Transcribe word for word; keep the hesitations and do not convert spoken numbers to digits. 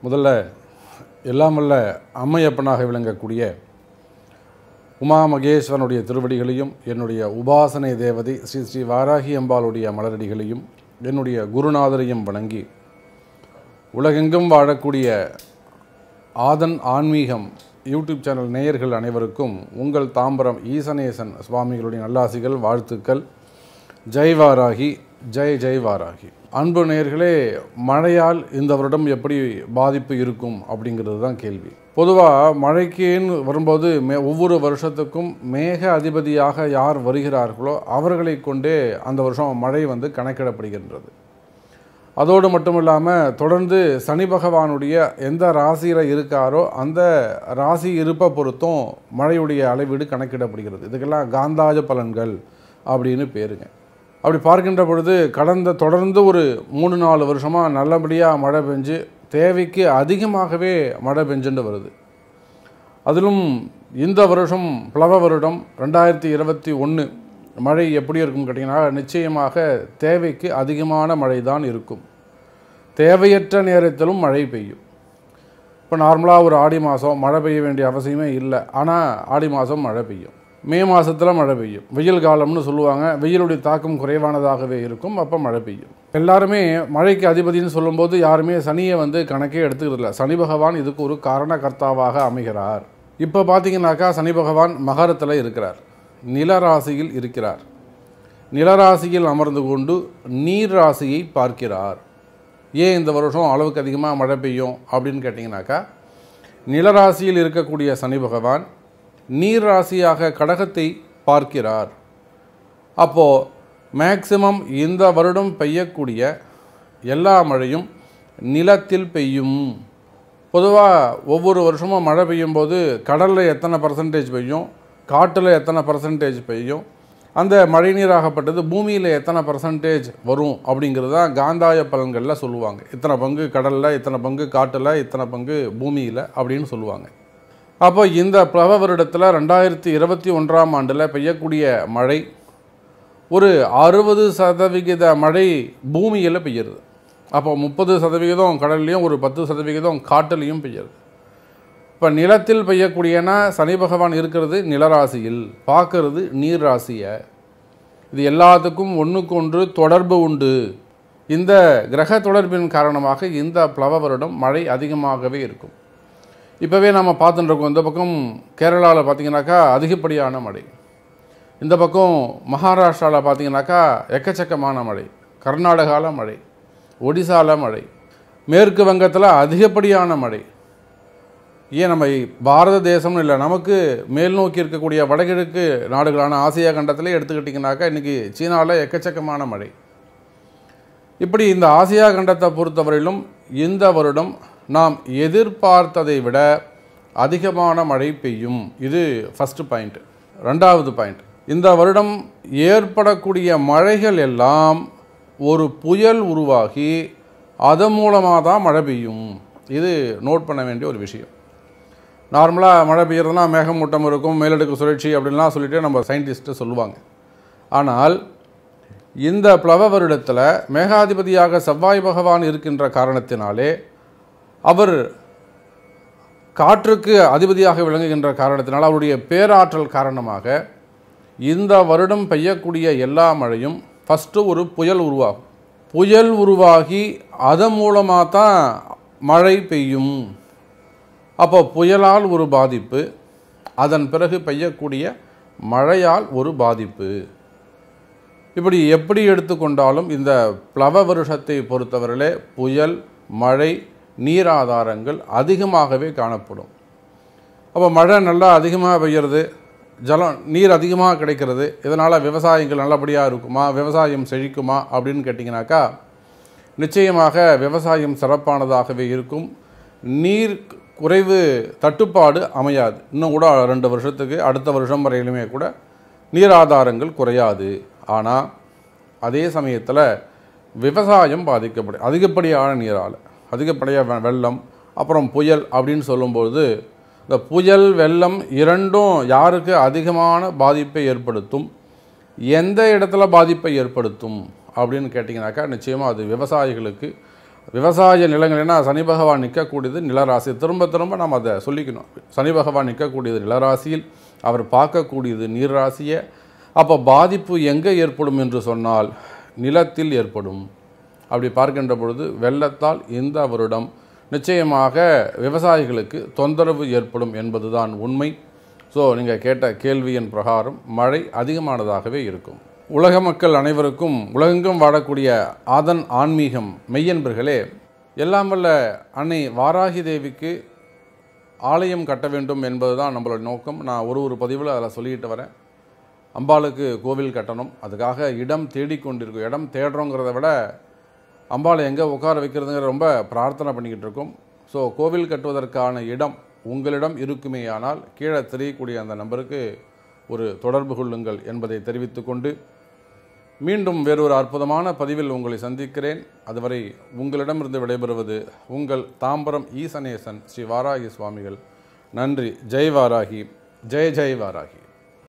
முதல்ல எல்லாம் வல்ல அம்மையப்பனாக விளங்கக்கூடிய உமா மகேஸ்வரனுடைய திருவடிகளையும் என்னுடைய உபாசனை தேவதை ஸ்ரீ ஸ்ரீ வாராகி அம்பாளுடைய மலரடிகளையும் என்னுடைய குருநாதரையும் வணங்கி உலகெங்கும் வாழக்கூடிய ஆதன் ஆன்மீகம் யூடியூப் சேனல் நேயர்கள் அனைவருக்கும் உங்கள் தாம்பரம் ஈசனேசன் சுவாமிகளுடைய நல்லாசிகள் வாழ்த்துக்கள். ஜெய் வாராகி, ஜெய் ஜெய் வாராகி. அன்பு நேயர்களே, மழையால் இந்த வருடம் எப்படி பாதிப்பு இருக்கும் அப்படிங்கிறது தான் கேள்வி. பொதுவாக மழைக்குன்னு வரும்போது மே ஒவ்வொரு வருஷத்துக்கும் மேக அதிபதியாக யார் வருகிறார்களோ அவர்களை கொண்டே அந்த வருஷம் மழை வந்து கணக்கிடப்படுகின்றது. அதோடு மட்டும் இல்லாமல் தொடர்ந்து சனி பகவானுடைய எந்த ராசியில் இருக்காரோ அந்த ராசி இருப்பை பொறுத்தும் மழையுடைய அளவீடு கணக்கிடப்படுகிறது. இதுக்கெல்லாம் காந்தாய பலன்கள் அப்படின்னு பேருங்க. அப்படி பார்க்கின்ற பொழுது கடந்த தொடர்ந்து ஒரு மூணு நாலு வருஷமாக நல்லபடியாக மழை பெஞ்சு தேவைக்கு அதிகமாகவே மழை பெஞ்சுட்டு வருது. அதிலும் இந்த வருஷம் பிளவ வருடம் ரெண்டாயிரத்தி இருபத்தி ஒன்று மழை எப்படி இருக்கும் கேட்டிங்கன்னா, நிச்சயமாக தேவைக்கு அதிகமான மழை தான் இருக்கும். தேவையற்ற நேரத்திலும் மழை பெய்யும். இப்போ நார்மலாக ஒரு ஆடி மாதம் மழை பெய்ய வேண்டிய அவசியமே இல்லை, ஆனால் ஆடி மாதம் மழை பெய்யும். மே மாதத்தில் மழை பெய்யும். வெயில் காலம்னு சொல்லுவாங்க. வெயிலுடைய தாக்கம் குறைவானதாகவே இருக்கும், அப்போ மழை பெய்யும். எல்லாருமே மழைக்கு அதிபதினு சொல்லும்போது யாருமே சனியை வந்து கணக்கே எடுத்துக்கிறதில்ல. சனி பகவான் இதுக்கு ஒரு காரணகர்த்தாவாக அமைகிறார். இப்போ பார்த்தீங்கன்னாக்கா சனி பகவான் மகரத்தில் இருக்கிறார், நிலராசியில் இருக்கிறார். நிலராசியில் அமர்ந்து கொண்டு நீர் ராசியை பார்க்கிறார். ஏன் இந்த வருஷம் அளவுக்கு அதிகமாக மழை பெய்யும் அப்படின்னு கேட்டிங்கனாக்கா, நிலராசியில் இருக்கக்கூடிய சனி பகவான் நீர் ராசியாக கடகத்தை பார்க்கிறார். அப்போது மேக்சிமம் இந்த வருடம் பெய்யக்கூடிய எல்லா மழையும் நிலத்தில் பெய்யும். பொதுவாக ஒவ்வொரு வருஷமும் மழை பெய்யும் போது கடலில் எத்தனை பர்சன்டேஜ் பெய்யும், காட்டில் எத்தனை பர்சன்டேஜ் பெய்யும், அந்த மழை நீராகப்பட்டது பூமியில் எத்தனை பர்சன்டேஜ் வரும் அப்படிங்கிறது தான் காந்தாய பலன்களில் சொல்லுவாங்க. இத்தனை பங்கு கடலில், இத்தனை பங்கு காட்டில், இத்தனை பங்கு பூமியில் அப்படின்னு சொல்லுவாங்க. அப்போ இந்த பிளவ வருடத்தில் ரெண்டாயிரத்தி இருபத்தி ஒன்றாம் ஆண்டில் பெய்யக்கூடிய மழை ஒரு அறுபது சதவிகித மழை பூமியில் பெய்யுறது. அப்போ முப்பது சதவிகிதம் கடல்லையும் ஒரு பத்து சதவிகிதம் காட்டிலையும் பெய்யுறது. இப்போ நிலத்தில் பெய்யக்கூடியனா சனி பகவான் இருக்கிறது நிலராசியில், பார்க்கறது நீர் ராசியை. இது எல்லாத்துக்கும் ஒன்றுக்கு ஒன்று தொடர்பு உண்டு. இந்த கிரக தொடர்பின் காரணமாக இந்த பிளவ வருடம் மழை அதிகமாகவே இருக்கும். இப்போவே நம்ம பார்த்துட்டு இருக்கோம். இந்த பக்கம் கேரளாவில் பார்த்திங்கனாக்கா அதிகப்படியான மழை, இந்த பக்கம் மகாராஷ்டிராவில் பார்த்திங்கனாக்கா எக்கச்சக்கமான மழை, கர்நாடகாவில் மழை, ஒடிசாவில் மழை, மேற்கு வங்கத்தில் அதிகப்படியான மழை. ஏன் நம்ம பாரத தேசம்னு இல்லை, நமக்கு மேல் நோக்கி இருக்கக்கூடிய வடகிழக்கு நாடுகளான ஆசியா கண்டத்திலே எடுத்துக்கிட்டிங்கனாக்கா இன்றைக்கி சீனாவில் எக்கச்சக்கமான மழை. இப்படி இந்த ஆசியா கண்டத்தை பொறுத்தவரையிலும் இந்த வருடம் நாம் எதிர்பார்த்ததை விட அதிகமான மழை பெய்யும். இது ஃபஸ்ட்டு பாயிண்ட். ரெண்டாவது பாயிண்ட், இந்த வருடம் ஏற்படக்கூடிய மழைகள் எல்லாம் ஒரு புயல் உருவாகி அதன் மூலமாக தான் மழை பெய்யும். இது நோட் பண்ண வேண்டிய ஒரு விஷயம். நார்மலாக மழை பெய்யறதுனா மேகமூட்டம் இருக்கும், மேலடுக்கு சுழற்சி அப்படின்லாம் சொல்லிட்டு நம்ம சயின்டிஸ்ட்டு சொல்லுவாங்க. ஆனால் இந்த பிளவ வருடத்தில் மேகாதிபதியாக செவ்வாய் பகவான் இருக்கின்ற காரணத்தினாலே, அவர் காற்றுக்கு அதிபதியாக விளங்குகின்ற காரணத்தினால், அவருடைய பேராற்றல் காரணமாக இந்த வருடம் பெய்யக்கூடிய எல்லா மழையும் ஃபஸ்ட்டு ஒரு புயல் உருவாகும். புயல் உருவாகி அதன் மூலமாக தான் மழை பெய்யும். அப்போ புயலால் ஒரு பாதிப்பு, அதன் பிறகு பெய்யக்கூடிய மழையால் ஒரு பாதிப்பு. இப்படி எப்படி எடுத்துக்கொண்டாலும் இந்த பிளவ வருஷத்தை பொறுத்தவரையிலே புயல், மழை, நீர் ஆதாரங்கள் அதிகமாகவே காணப்படும். அப்போ மழை நல்லா அதிகமாக பெய்கிறது, ஜலம் நீர் அதிகமாக கிடைக்கிறது, இதனால் விவசாயங்கள் நல்லபடியாக இருக்குமா, விவசாயம் செழிக்குமா அப்படின்னு கேட்டிங்கனாக்கா நிச்சயமாக விவசாயம் சிறப்பானதாகவே இருக்கும். நீர் குறைவு தட்டுப்பாடு அமையாது. இன்னும் கூட ரெண்டு வருஷத்துக்கு அடுத்த வருஷம் வரையிலுமே கூட நீர் ஆதாரங்கள் குறையாது. ஆனால் அதே சமயத்தில் விவசாயம் பாதிக்கப்படும். அதிகப்படியான நீரால் அதிகப்படியாக வெள்ளம், அப்புறம் புயல் அப்படின்னு சொல்லும்போது இந்த புயல் வெள்ளம் இரண்டும் யாருக்கு அதிகமான பாதிப்பை ஏற்படுத்தும், எந்த இடத்துல பாதிப்பை ஏற்படுத்தும் அப்படின்னு கேட்டிங்கனாக்கா நிச்சயமாக அது விவசாயிகளுக்கு விவசாய நிலங்கள் ஏன்னா சனி பகவான் நிற்கக்கூடியது நிலராசி, திரும்ப திரும்ப நாம் அதை சொல்லிக்கணும். சனி பகவான் நிற்கக்கூடியது நிலராசியில், அவர் பார்க்கக்கூடியது நீர் ராசியை. அப்போ பாதிப்பு எங்கே ஏற்படும் என்று சொன்னால் நிலத்தில் ஏற்படும். அப்படி பார்க்கின்ற பொழுது வெள்ளத்தால் இந்த வருடம் நிச்சயமாக விவசாயிகளுக்கு தொந்தரவு ஏற்படும் என்பதுதான் உண்மை. ஸோ நீங்கள் கேட்ட கேள்வியின் பிரகாரம் மழை அதிகமானதாகவே இருக்கும். உலக மக்கள் அனைவருக்கும், உலகெங்கும் வாழக்கூடிய ஆதன் ஆன்மீகம் மெய்யன்பர்களே, எல்லாம் வல்ல அன்னை வாராகி தேவிக்கு ஆலயம் கட்ட வேண்டும் என்பது தான் நம்மளோட நோக்கம். நான் ஒரு ஒரு பதிவில் அதில் சொல்லிக்கிட்டு வரேன். அம்பாளுக்கு கோவில் கட்டணும், அதுக்காக இடம் தேடிக்கொண்டிருக்கும். இடம் தேடுறோங்கிறத விட அம்பாளை எங்கே உட்கார வைக்கிறதுங்கிற ரொம்ப பிரார்த்தனை பண்ணிக்கிட்டு இருக்கோம். ஸோ கோவில் கட்டுவதற்கான இடம் உங்களிடம் இருக்குமேயானால் கீழே தெரியக்கூடிய அந்த நம்பருக்கு ஒரு தொடர்பு கொள்ளுங்கள் என்பதை தெரிவித்துக்கொண்டு மீண்டும் வேறொரு அற்புதமான பதிவில் உங்களை சந்திக்கிறேன். அதுவரை உங்களிடமிருந்து விடைபெறுவது உங்கள் தாம்பரம் ஈசனேசன் ஸ்ரீ வாராகி சுவாமிகள். நன்றி. ஜெய் வாராகி, ஜெய் ஜெய் வாராகி.